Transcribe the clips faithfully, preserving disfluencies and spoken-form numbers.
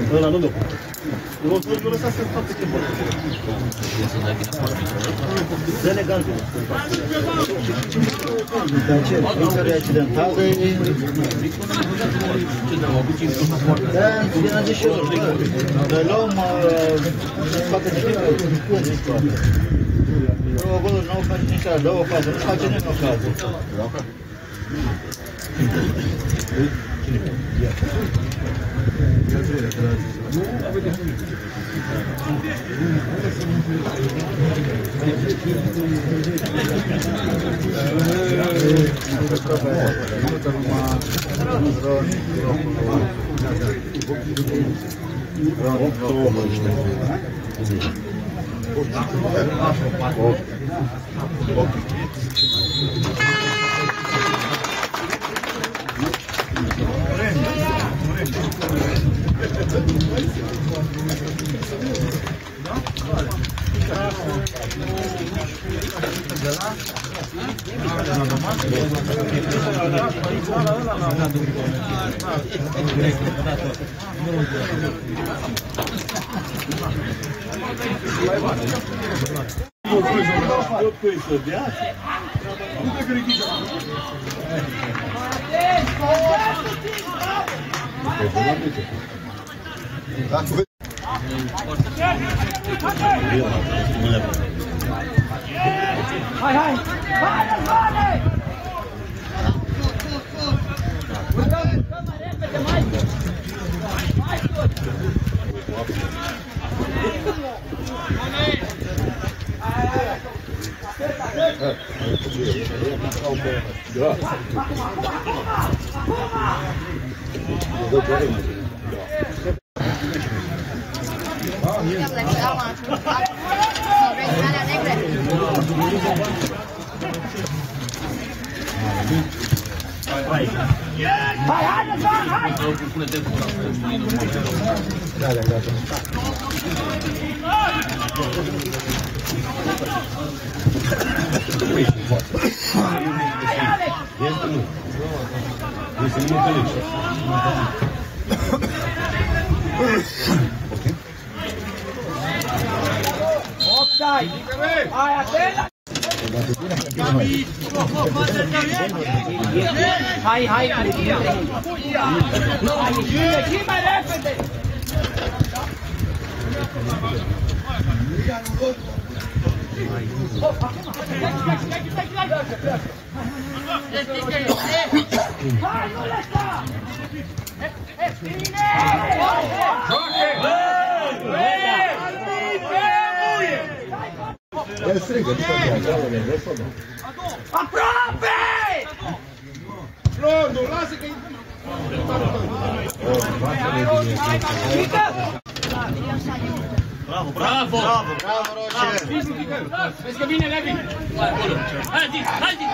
Ăla nu mi-o pot. Nu lăsa să facă ce pot. Dă-ne gardul. Dar ce? Intrare accidentală? Da, vine de și eu. Dar luăm, facă de fiecare. Acolo nu face nici care, două faze, nu face nimeni o fază. Hai, hai! Hai, Răzvane! Hai, hai, Răzvan, hai! Da, da, da. Offside! Hai, atent! Hai, hai, hai! Ieși mai repede! Hai, nu lăsa! Bine! El strigă, nu știu ce. Aproape! Flordu, lasă că-i... Bravo, bravo! Bravo, bravo, Roger! Vezi că vine Levi! Hai, zi, hai, zi!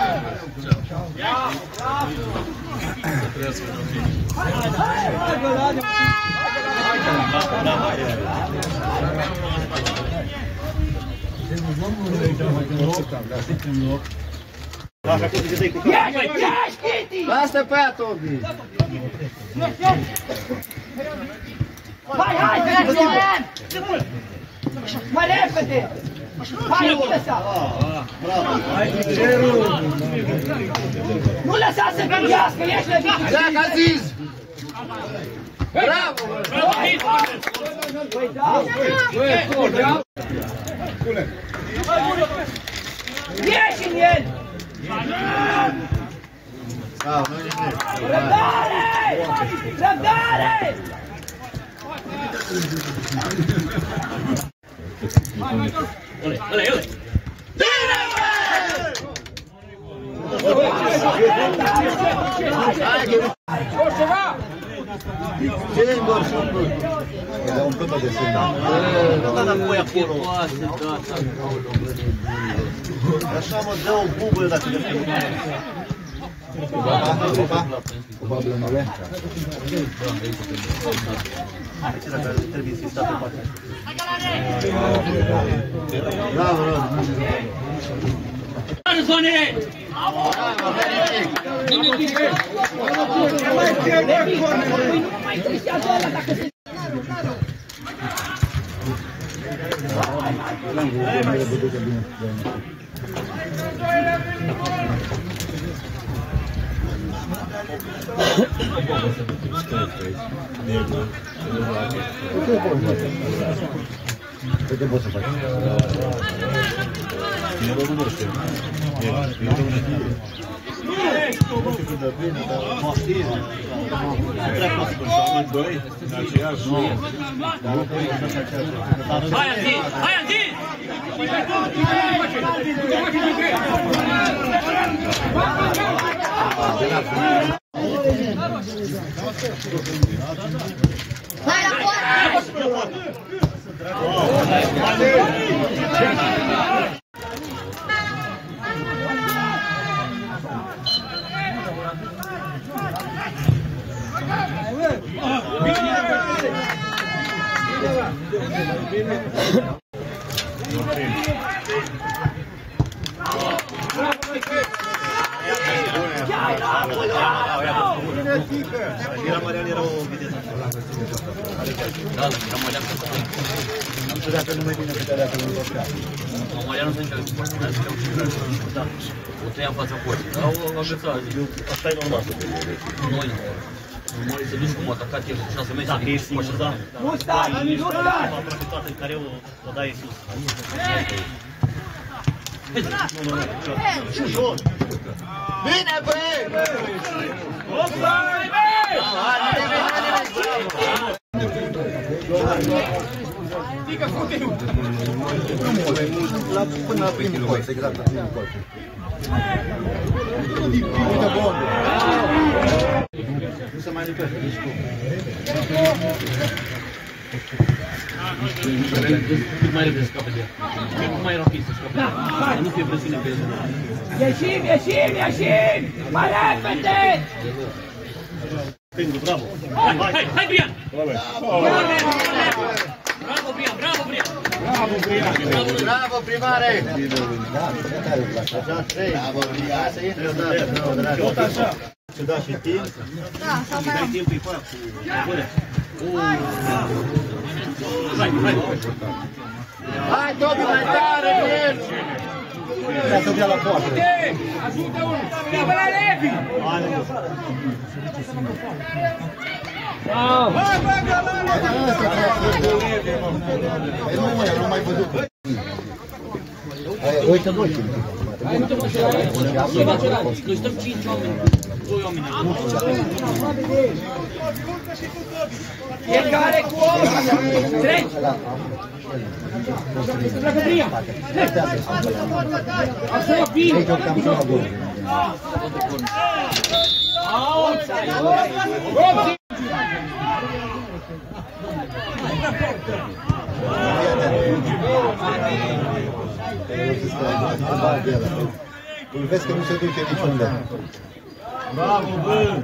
Lasă pe aia, Tobi! Hai, hai, Sebastian! Mai repede! Hai, nu lăsa! Nu lăsa să gândească, ești Levi! Zac, Aziz! Bravo! Păi da! Ieși în el! Răbdare! Răbdare! Ole, ole, ole! Singur și umplut. Era umplută de singur. Nu da înapoi acolo. Așa mă dă o bubă dacă le fac. Cu baba? Cu baba? Cu baba la mare? Aici dacă trebuie insistat pe partea. Bravo, bravo! Zone! Nu mai tristează ăla dacă se... Ce poți să faci? Hai, Aziz! Hai, Aziz! Vai la poartă! Era Marian, era o viteză. Da, dar era Marian. Nu știu dacă nu mai bine pe dacă nu vrea. Marian nu se încă da. O tăia în fața porții. Dar o agăța. Asta e normal. Noi Noi se duci cum a atacat el și să mergi. Dacă ești singur, da. Nu stai, nu stai! M-am profitat în care o dai sus. Nu, nu, nu. Și ușor. Bine, băi! Dică contenutul! Până la primul colț, exact la primul colț. Uite bondul! Nu se mai lipește, nici cum. Cât mai repede scape de ea. Cât mai rapid să scape de ea. Nu fie presiune pe el. Ieșim, ieșim, ieșim! Mai repede! Stângul, bravo. Hai, hai, hai, Brian! Bravo, Brian, bravo, Brian! Bravo, primare! Așa, trei. Bravo, Brian, să intre odată. Tot așa. Ce da și timp. Da, sau mai Dai am. timpul cu aia, cu gură. Hai, hai! Hai, Tobi, mai tare, mergi! Vrea să dea la poartă. Ajută unul! Schimbă la Levi! Păi nu, mă, nu mai văzut. Uite, voi. Uite-mă și la ea. Noi stăm cinci oameni. Doi oameni. Fiecare cu om! Treci! Pleacă Brian! Așa, bine! Îl vezi că nu se duce niciunde. Bravo, bă!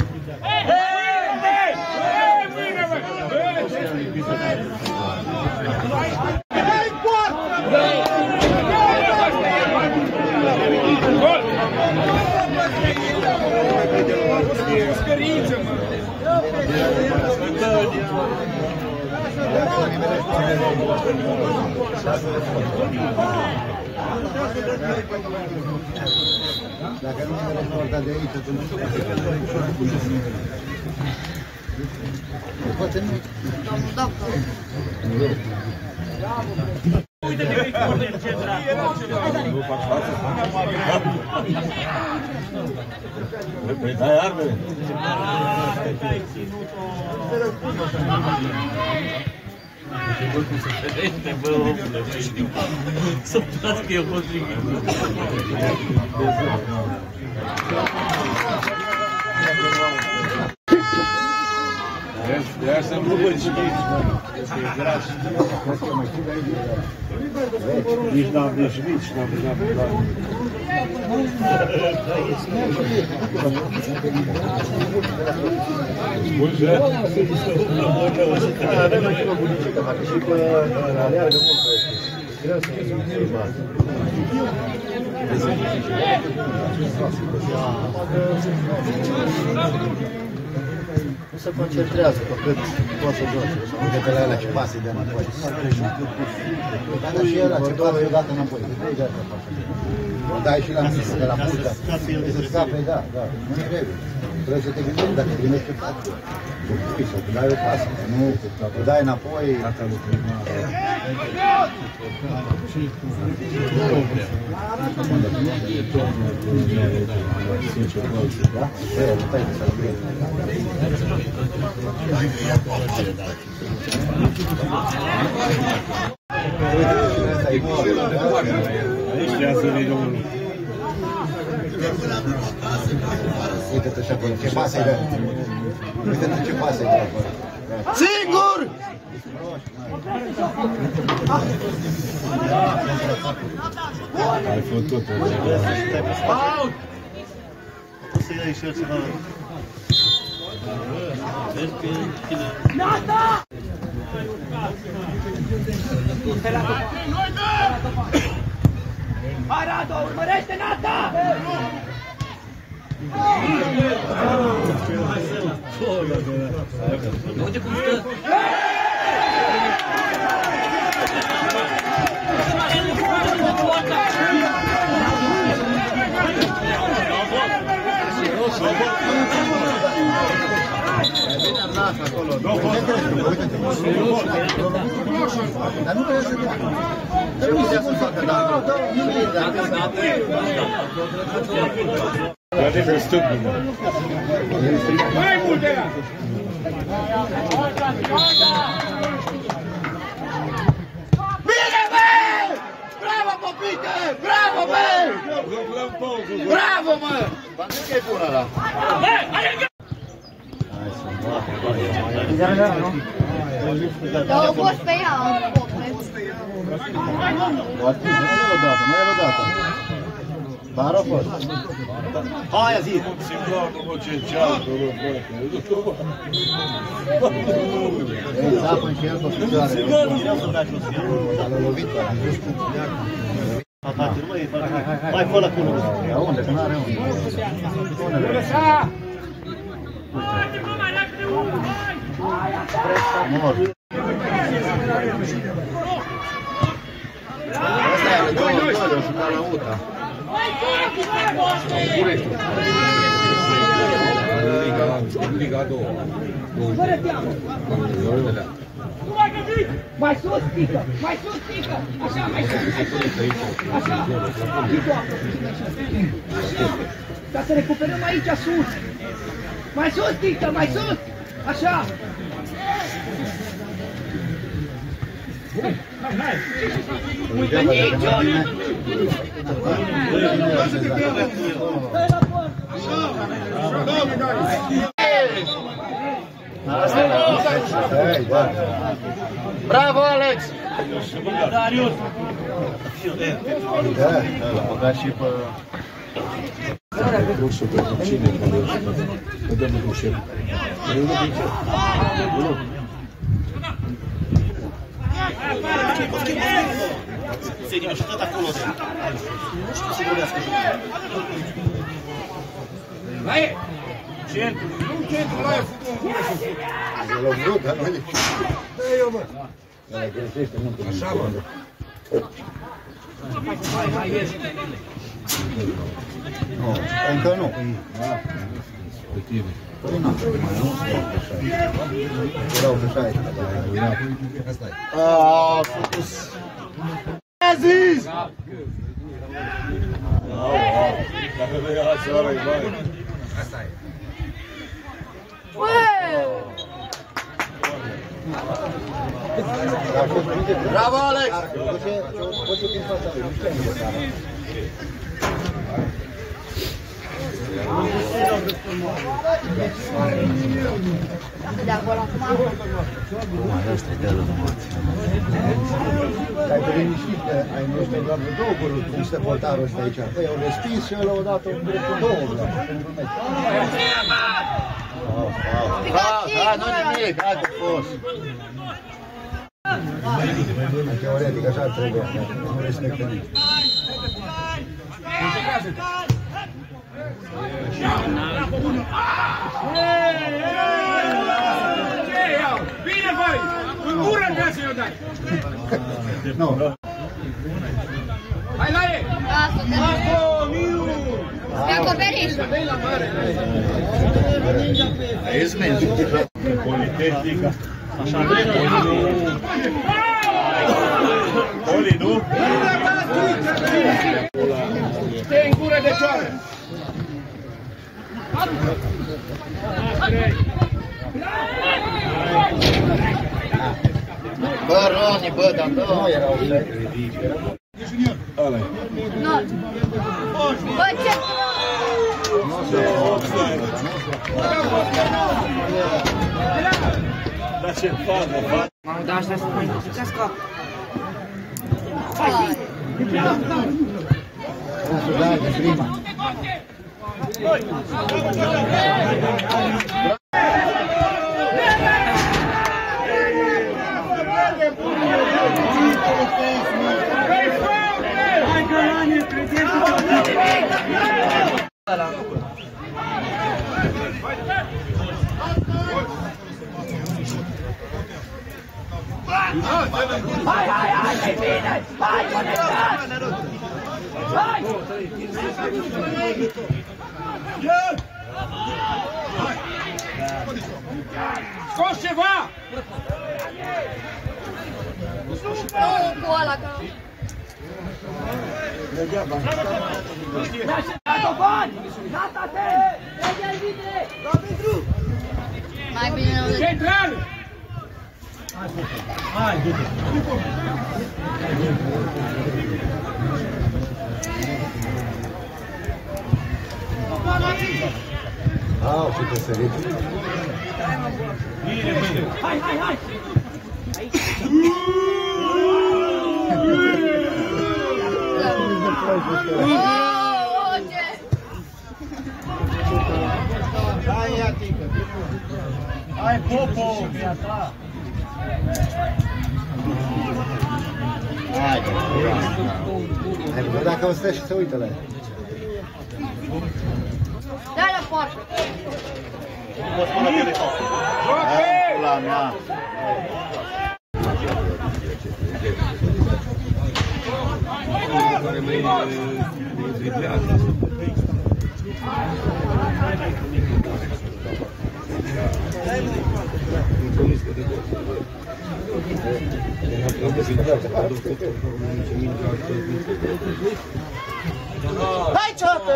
Dacă nu ne rămâne de aici, atunci nu poate nu. Domnul doctor! Uite-te că-i corner central. Nu fac față? Păi dai armele. Bă, cum se ferește, bă, omule, bă, știu. Să plați că eu pot striga. Ia să nu văd și aici. Nici n-am ieșit, nici n-am plecat. se concentrează pe cât poate să joace. Uite pe la ăla ce pase de înapoi. Dar și ăla ce pase odată înapoi. Dai și la mine, de la burta. Să scape, da, da. Nu trebuie. Trebuie să te gândești dacă primești pe față. Să dai o pasă. Nu, o dai înapoi. Da? Uite-te și acolo, ce pasă-i dă. Uite-te ce pasă-i dă acolo. Singur! Ai făcut tot. O să iei și el ceva. Nata! Hai, Radu, urmărește, Nata! Uite cum stă! Acolo, dar nu trebuie să dea. Trebuie să facă, da. Poate să stâmpă. Mai multe! Bine, bă! Bravo, Popite! Bravo, bă! Bravo, mă! V-am zis că e bună ăla. Dar au fost pe ea în pope. O atins, nu e odată, nu e odată. Dar a fost. Hai, zi! Ei, zapă și el pe picioare. Dar l-a lovit, a dus cu Mai fă la culul. Ia unde, că n-are unde. Unde Lăsa! mor. Asta e, are două gole, o jucat la uta. Liga a doua. Fără teamă! Mai sus, pică! Mai sus, pică! Așa, mai sus, mai sus! Așa! Pică! Ca să recuperăm aici, sus! Mai sus, pică! Mai sus! Așa! Bravo, Alex! Darius! Da, l-a băgat și pe... Roșu pentru cine? Că dăm cu șef. Eu nu zice. Se și tot acolo. Nu știu să vorbească. Hai! Centru, nu centru, la e făcut. L-a vrut, dar nu e. Da, eu, mă. Ăla greșește, nu până. Așa, mă. Hai, hai, ieși! Nu, încă nu. Pe tine. Păi nu, mai nu stau pe șaie. Erau pe șaie. Asta e. Aaaa, a făcut. A zis! Dacă vei așa, ăla-i bai. Asta e. Bravo, Alex! Poți din fața lui, nu știu unde seara. De acolo acum. Ai pe liniștit că ai noștri doar de două goluri, cum stă portarul ăsta aici. Păi au respins și ăla odată un drept cu două goluri. Da, nu nimic, hai că fost. Teoretic, așa trebuie, nu respectă nici. Hey! Nu. Hai la ei! Pe acoperiș! Ești menți. Politehnica. Așa, Poli, nu? Stai în gură de cioară! Bă, Roni, bă, dar nu erau. Nu! Bă, ce? Dar ce facă, facă? Mamă, dar așa să mai casca. Hai! Da, de prima. Hai, hai, hai, mai bine! Hai, conectați! Hai! Scos ceva! Nu cu ăla, că... Dați-o bani! Dați atent! Mai bine nu... Central! Hai, du-te! Au, și te sărit. Hai, hai, hai! Oh, ce? Hai, iatică! Hai, Popo! Hai, hai, bă, dacă o stă și se uită la ea. Dai la poartă! Poți până pe de fapt. Hai, pula mea! Hai, ceată!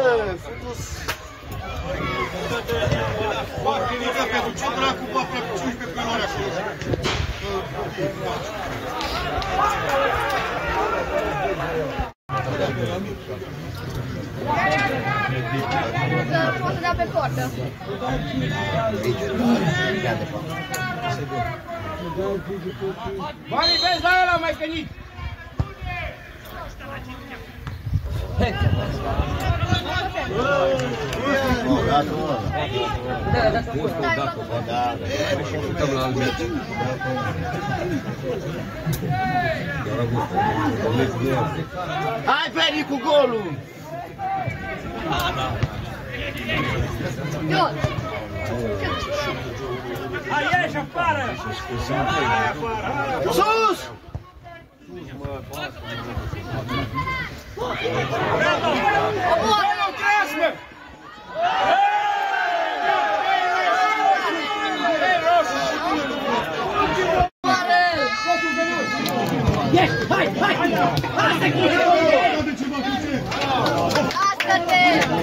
Foarte mică pentru ce dracu bă, pentru cincisprezece peroane acolo. Să poți să dea pe poartă. Banii vezi la ăla mai cănit! Hai, Peri, cu golul! Ioan! Hai, ieși afară! Sus! Omoară-l, crească! Ieși, hai, hai! Asta-te! Asta-te!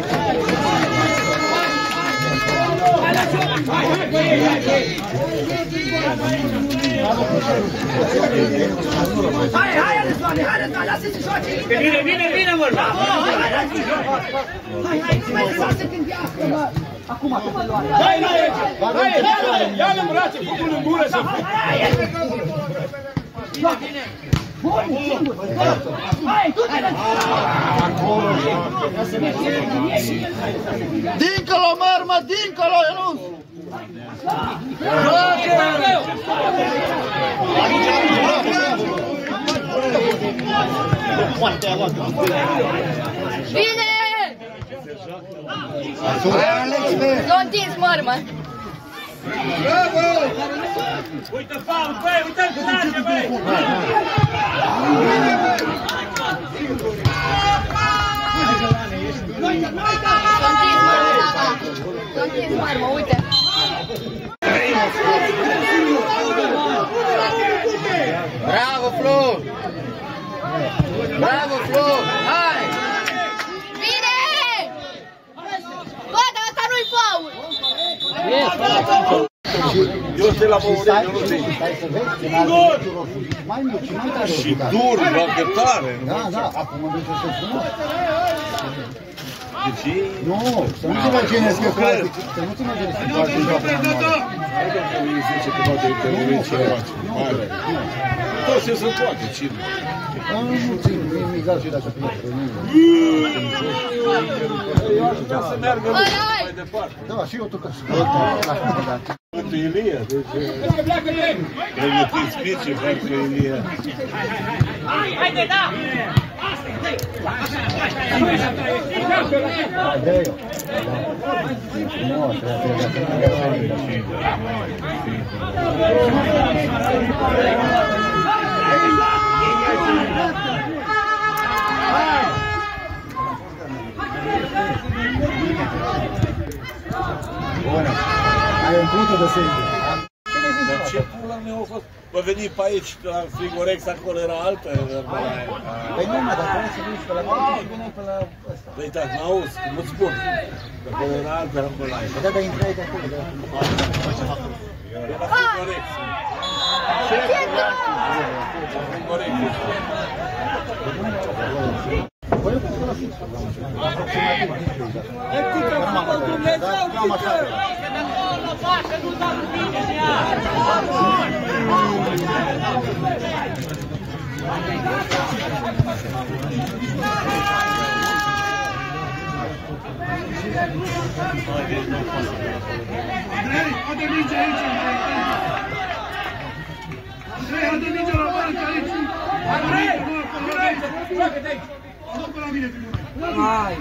Hai, hai, Răzvane, hai, Răzvane, lasă-ți joace! Vine, vine, vine, mă! Bravo, hai, hai, lasă-ți joace! Hai, hai, nu mai lăsa să gândească, mă! Acum, acum, luare! Hai, hai, hai, ia-l, ia-l în brațe, fă-l în gură să... Hai, hai, hai! Vine, vine! Bun, singur! Hai, du-te, Dincolo, mărmă, dincolo, Ionuț! Bine! S-a întins mărmă! Bravo! Uite faul, băi, uite-l cu nașe, băi! Continui, mă, uite. Bravo, Flo! Bravo, Flo! Hai! Bine! Bă, dar asta nu-i faul! Eu sunt la Măurești, nu știu. Stai să vezi, penalul tuturor fugit mai mult și mai tare. Și dur, la gătare. Da, da, acum mă duce să spun. Deci, Nu, să nu te imaginezi că poate, să nu te imaginezi că poate joacă mai mare. îi zice că poate interveni cineva. Tot ce se poate, cine? Nu țin, e egal și dacă pierde. Eu aș vrea să meargă mai departe. Da, și eu tot așa. Pentru Ilie, deci... Pregătiți pice pentru Ilie. Haide, da! Adeu. Nu, Bună. Ai umplut-o de sânge. Dar ce pula mea a fost? Vă veni pe aici, la Frigorex, acolo era altă Herbalife. Păi nu, mă, dar trebuie să vii pe la mine și vine pe la ăsta. Păi da, n-auzi, cum îți spun. Acolo era altă Herbalife. Da, dar intrai de acolo, de acolo. Era Frigorex. La Frigorex. Păi eu pot să fiți. Aproximativ din da, cam așa. Andrei, ade minge aici! Andrei, ade minge la bancă aici! Andrei, Andrei, joacă-te aici! Adu-o la mine primul. Hai!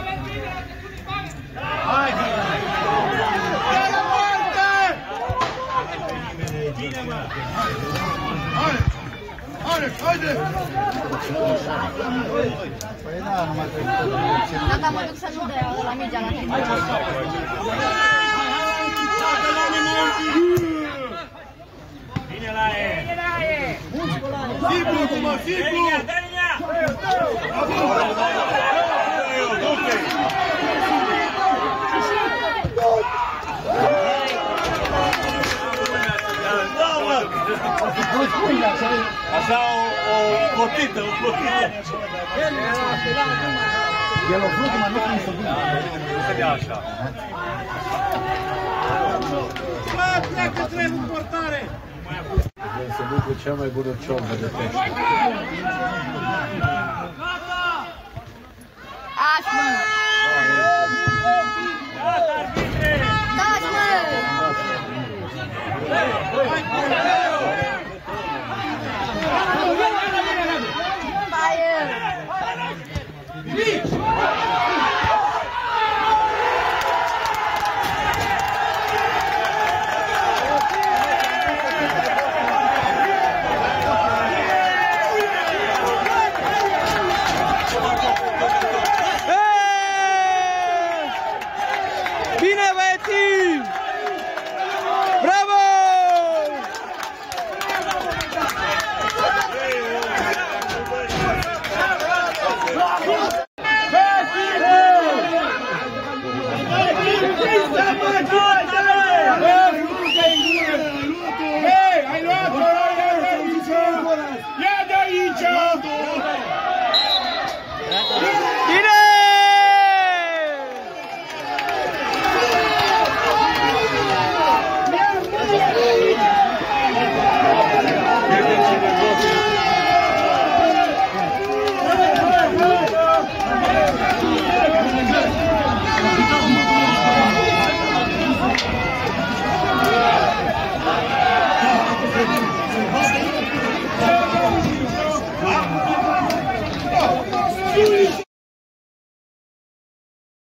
Hai! Hai la poartă! Hai! Hai, haide! Păi da, nu mai trebuie. Gata, mă duc să nu dea la mingea la tine. Bine la e! Bine la e! Simplu, acum, simplu! Dă-i-nea! Așa o cotită, o cotită. El o vrut, mă, nu cum să vină. Nu se dea așa. Mă, pleacă trenul în portare! Vrem să ducă cea mai bună ciorbă de pește. Azi, mă! Dați, mă! Hai,